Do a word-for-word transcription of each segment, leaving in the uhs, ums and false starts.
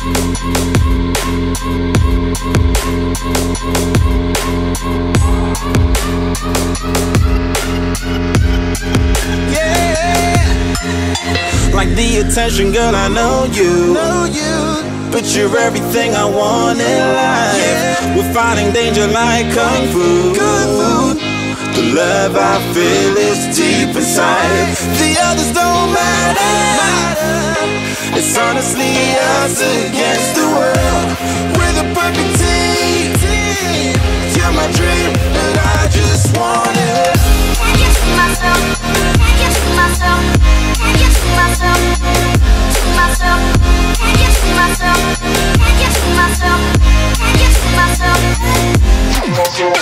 Like the attention, girl, I know you. Know you. But you're everything I want in life. Yeah. We're fighting danger like kung fu. Kung fu. The love I feel is deep inside. The others don't matter. It's honestly us against the world. We're the perfect team. You're my dream, and I just want it. Can't get to myself. Can't get to myself. Can't get to myself. To myself. Can't get to myself. Can't get to myself. Can't get to myself. To myself.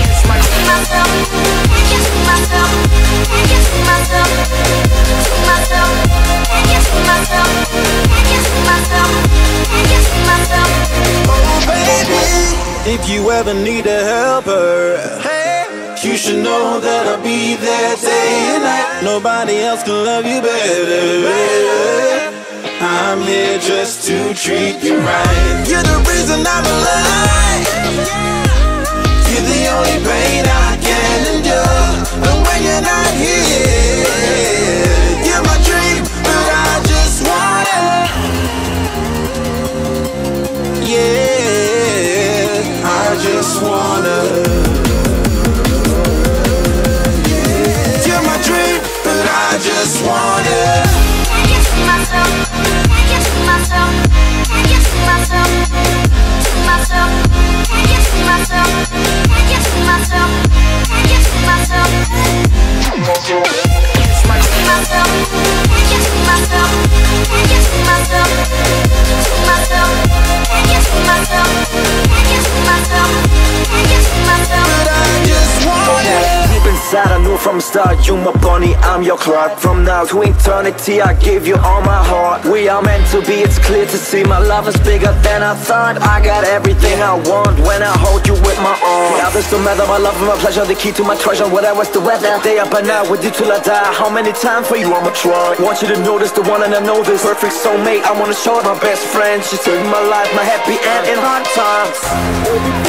Can't get to myself. Can't get to myself. To myself. Can't get to myself. Can't get to myself. Can't get to myself. Oh baby, if you ever need a helper, hey, you should know that I'll be there day and night. Nobody else can love you better. I'm here just to treat you right. You're the reason I'm alive. You're the only pain I can endure. And when you're not here, you're my dream, but I just want it. Yeah, I just wanna. You're my dream, but I just want it. Can't get to myself. Can't get to myself. Can't get to myself. To myself. Can't get to myself. Can't get to myself. Can't get to myself. To myself. Can't get to myself. Can't get to myself. To myself. Can't get to myself. Can't get to myself. Can't get to myself. But I just want it. Deep inside I knew from the start, you my bunny, I'm your Clark. From now to eternity I give you all my heart. We are meant to be, it's clear to see. My love is bigger than I thought. I got everything I want when I hold you with my arms. The others don't matter, my love and my pleasure, the key to my treasure. Whatever's the weather, day up and out with you till I die. How many times for you I'ma try? Want you to notice the one and I know this. Perfect soulmate, I wanna show it. My best friend, she saved my life, my happy end in hard times.